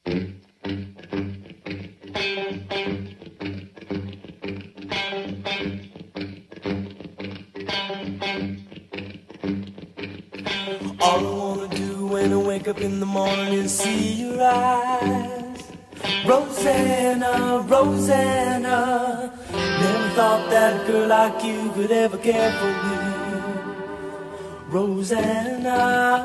All I wanna do when I wake up in the morning is see your eyes. Rosanna, Rosanna, never thought that a girl like you could ever care for me. Rosanna,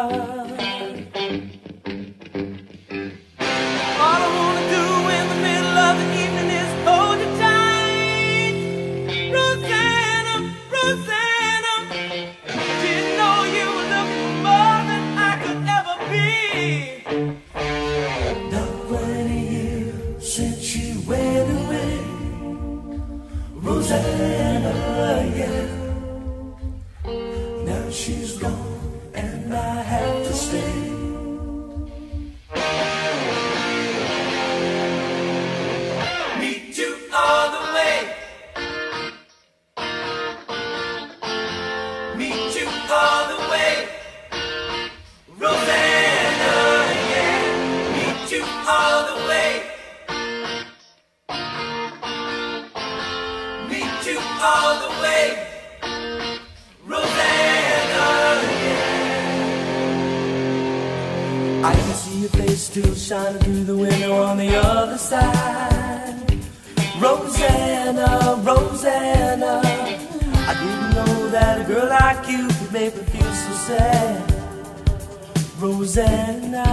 all I wanna do in the middle of the evening is hold you tight. Rosanna, Rosanna, didn't know you were looking for more than I could ever be. Not 20 years since you went away, Rosanna, yeah. Now she's gone and I have to stay. Meet you all the way. Meet you all the way. Rosanna, yeah. Meet you all the way. Meet you all the way. Rosanna, yeah. I can see your face still shining through the window on the other side. Rosanna, Rosanna, I didn't know that a girl like you could make me feel so sad. Rosanna,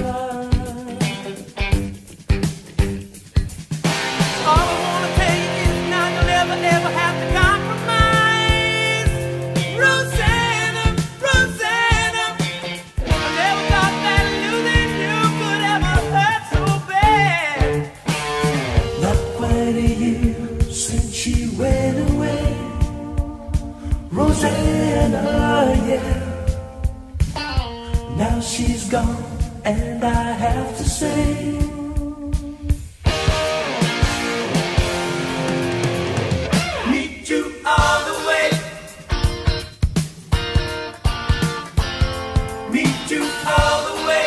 all I wanna tell you is now you'll never, ever have to compromise. Rosanna, Rosanna, I never thought that losing you could ever hurt so bad. Not quite a year since she went away, Rosanna, yeah. Now she's gone and I have to say, meet you all the way. Meet you all the way.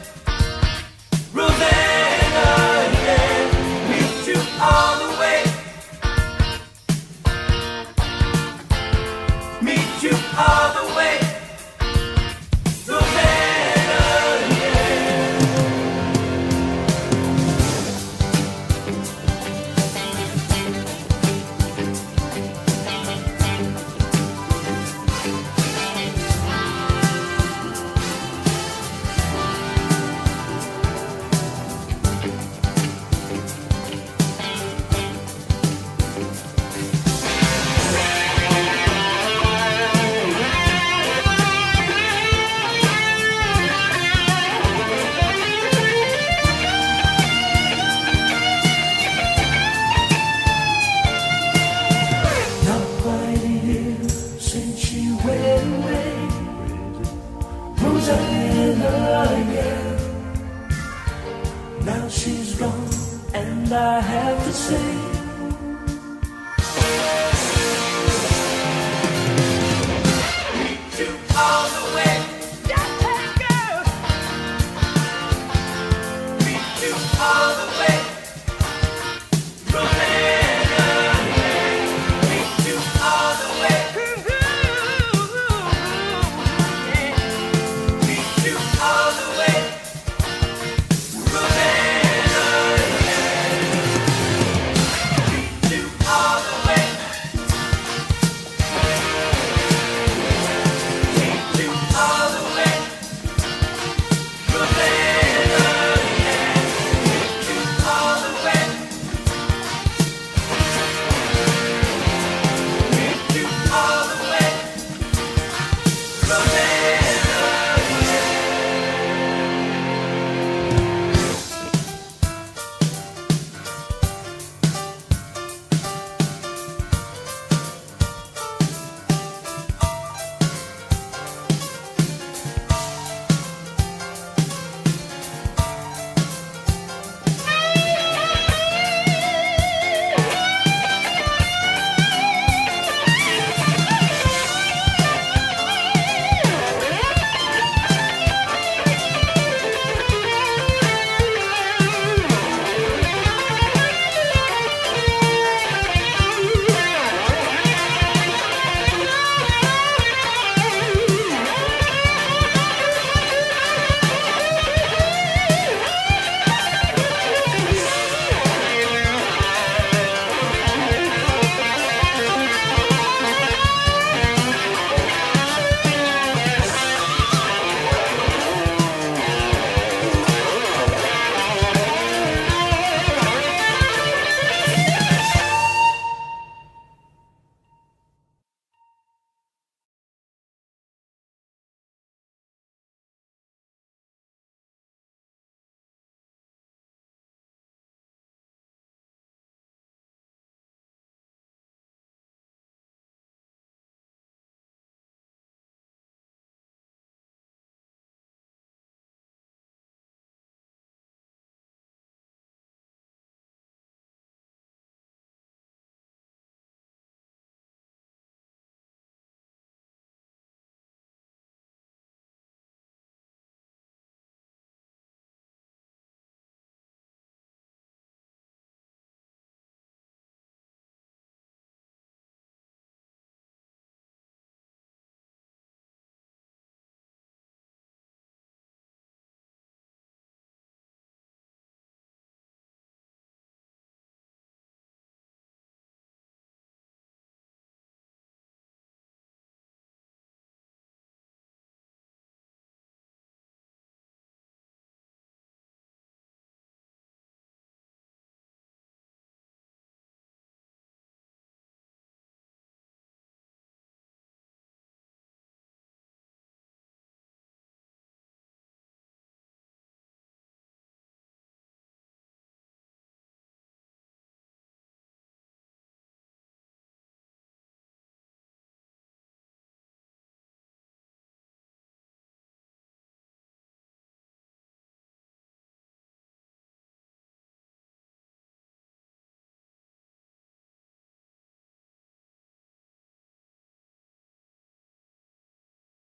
Rosanna, yeah. Meet you all the way. Meet you all the way. Rosanna, yeah. Not quite a year since she went away, Rosanna, yeah. Now she's gone and I have to say, meet you all the way. Just let go. Meet you all the way.